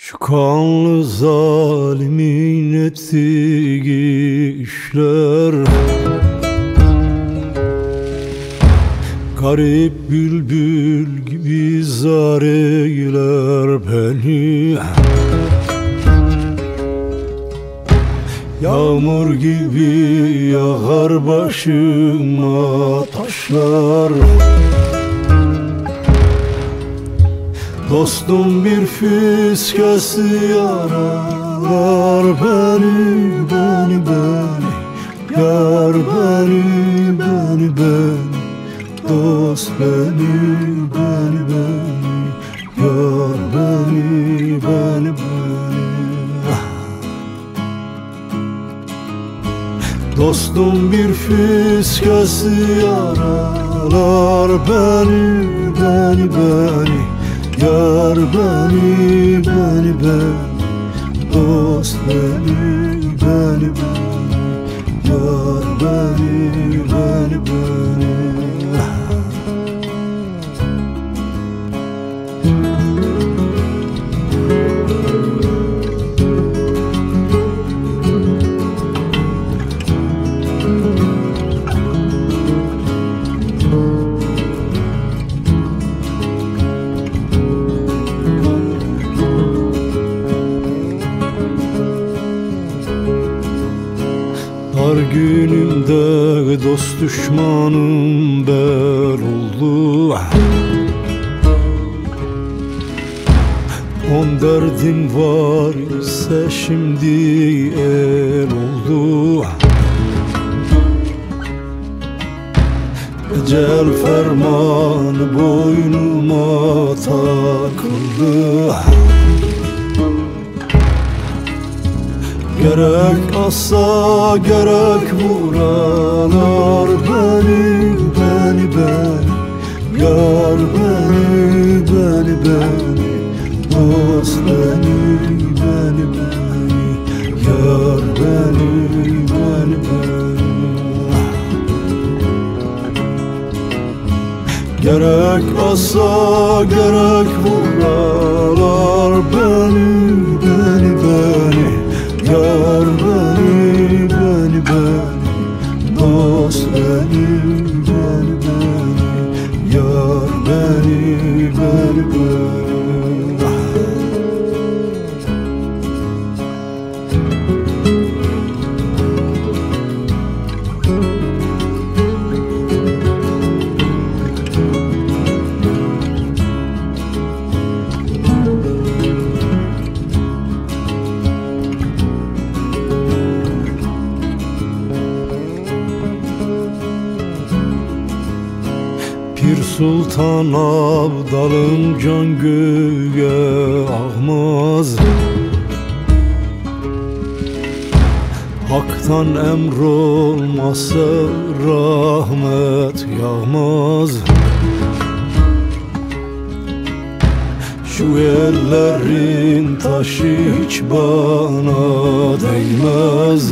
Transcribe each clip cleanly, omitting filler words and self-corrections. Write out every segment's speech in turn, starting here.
Şu kanlı zalimin ettiği işler, garip bülbül gibi zar eyler beni. Yağmur gibi yağar başıma taşlar. Dostum bir fiskesi yaralar beni, beni, beni. Yar beni, beni, beni. Dost beni, beni, beni. Yar beni, beni, beni. Dostum bir fiskesi yaralar beni, beni, beni. Yar beni, beni, beni. Dost beni, beni, beni. Yar beni, beni, beni. Dar günümde dost düşmanım ber oldu. On derdim var ise şimdi el oldu. Ecel fermanı boynuma takıldı. Gerek assa gerek vuralar beni, beni, beni. Yar beni, beni, beni. Dost beni, beni, beni. Yar beni, beni, beni. Gerek assa gerek vuralar beni, beni, beni. Yar beni, beni, beni. Dost beni, beni, beni. Yar beni, beni, beni. Pir Sultan Abdalım can göğe ağmaz. Hak'tan emr olmazsa rahmet yağmaz. Şu ellerin taşı hiç bana değmez.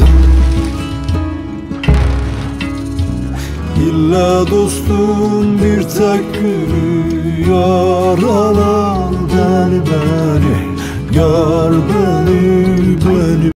İlla dostum bir tek gülü yaralar beni, beni. Yar beni, beni.